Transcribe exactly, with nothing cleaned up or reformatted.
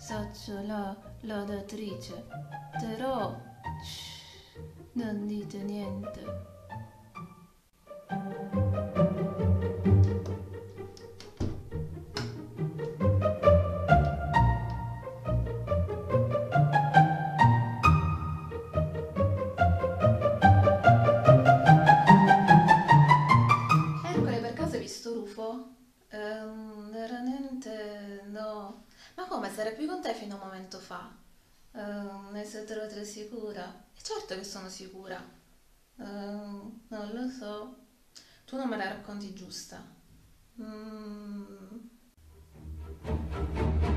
Faccio la lavatrice, però shh, non dite niente. Ercole, per caso hai visto Rufo? Ehm, veramente no. Ma come, sarei qui con te fino a un momento fa? Ehm, ne sei troppo sicura? E certo che sono sicura. Ehm, non lo so. Tu non me la racconti giusta. Mm.